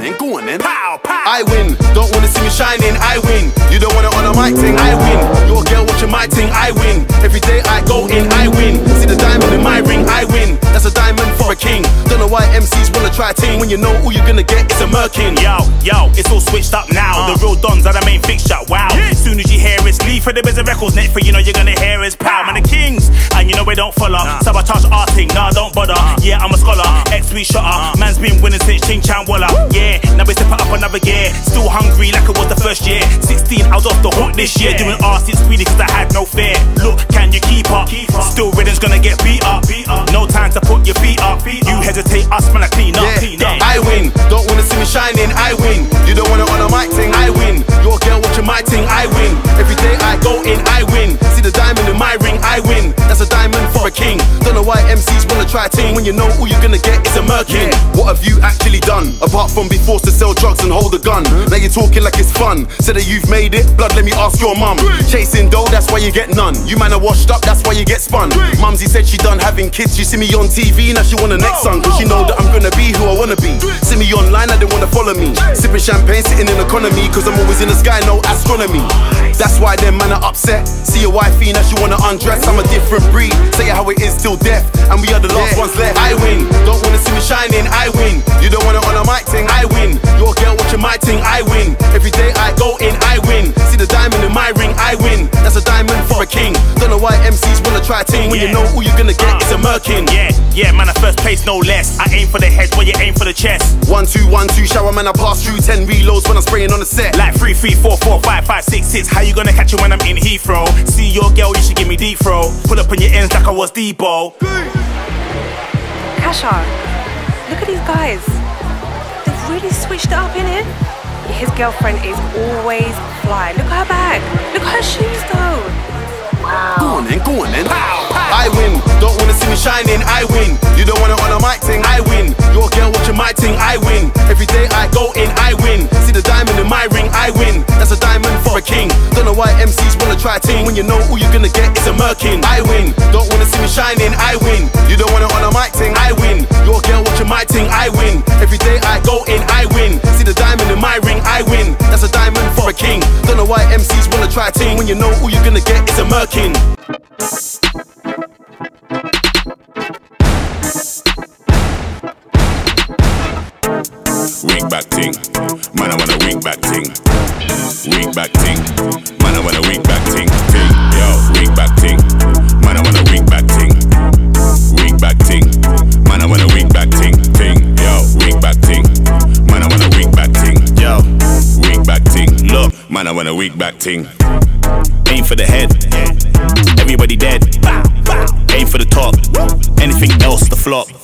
go on then. Pow, pow. I win, don't wanna see me shining, I win. You don't wanna on a mic thing, I win. Your girl watching my thing, I win. Every day I go in, I win. See the diamond in my ring, I win. That's a diamond for a king. Don't know why MCs wanna try a ting when you know all you're gonna get is a merkin. Yo, it's all switched up now. The real dons are the main fixture, wow. As soon as you hear it's Lee for the biz of records, next for you know you're gonna hear is pow. Man, the kings, and you know we don't follow. Sabotage arting, nah, don't bother. Yeah, I'm a scholar, ex-sweet shotter. Man's been winning since Ching Chan Walla. Yeah, now we step up another gear. Still hungry like it was the first year. 16, I was off the hook this year. Doing arse, it's greedy cause I had no fear. Look, can you keep up? Still rhythm's gonna get beat up. No time to put your feet up. You hesitate, us man, I clean up. I win, don't wanna see me shining, I win. You don't wanna on a mic thing, I win. Your girl watching my thing, I win. Every day I go in, I win. See the diamond in my ring, I win. That's a diamond for a king. Don't know why MCs wanna try a ting when you know all you're gonna get is a merkin. What have you actually done? Apart from be forced to sell drugs and hold a gun. Now you're talking like it's fun. Said that you've made it, blood, let me ask your mum. Chasing dough, that's why you get none. You man are washed up, that's why you get spun. Mumsy said she done having kids. She see me on TV, now she want the next son. Cause she know that I'm gonna be who I wanna be. See me online, I didn't wanna follow me. Sipping champagne, sitting in economy. Cause I'm always in the sky, no astronomy. That's why them man are upset. See your wifey, now she wanna undress. I'm a different breed, say it how it is till death. And we are the last ones left. I win, don't wanna see me shining, I win. You don't wanna on a mic thing, I win. Your girl watching my thing, I win. Every day I go in, I win. See the diamond in my ring, I win. That's a diamond for a king. Don't know why MCs wanna try a ting when you know all you're gonna get is a merkin. Yeah, man, I first place, no less. I aim for the head while you aim for the chest. 1, 2, 1, 2, shower man, I pass through 10 reloads when I'm spraying on the set. Like 3, 3, 4, 4, 5, 5, 6, 6. How you gonna catch it when I'm in Heathrow? See your girl, you should give me deep throw. Pull up on your ends like I was Debo. Kasha, look at these guys. They've really switched it up, innit? His girlfriend is always fly. Look at her bag. Look at her shoes though. Wow. Go on then. I win, don't wanna see me shining, I win. You don't wanna on a mic thing, I win. Your girl watching my thing, I win. Every day I go in, I win. See the diamond in my ring, I win. That's a diamond for a king. Don't know why MCs wanna try a ting when you know all you're gonna get is a merkin. I win, don't wanna see me shining, I win. You don't wanna on a mic thing, I win. Your girl watching my thing, I win. Every day I go in, I win. See the diamond in my ring, I win. That's a diamond for a king. Don't know why MCs wanna try a ting when you know all you're gonna get is a merkin. Wing back ting, man I wanna wing back ting. Wing back ting, man I wanna wing back ting. Ting, yo, wing back ting, man I wanna wing back ting. Wing back ting, man I wanna wing back ting. Ting, yo, wing back ting, man I wanna wing back ting. Yo, wing back ting, look, man I wanna wing back ting. Aim for the head, everybody dead. Aim for the top, anything else the flop.